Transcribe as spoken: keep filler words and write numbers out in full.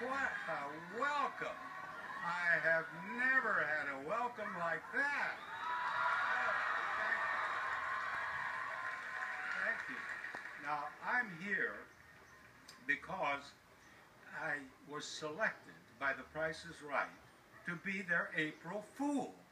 What a welcome. I have never had a welcome like that. Oh, thank, thank you. Now, I'm here because I was selected by The Price is Right to be their April Fool.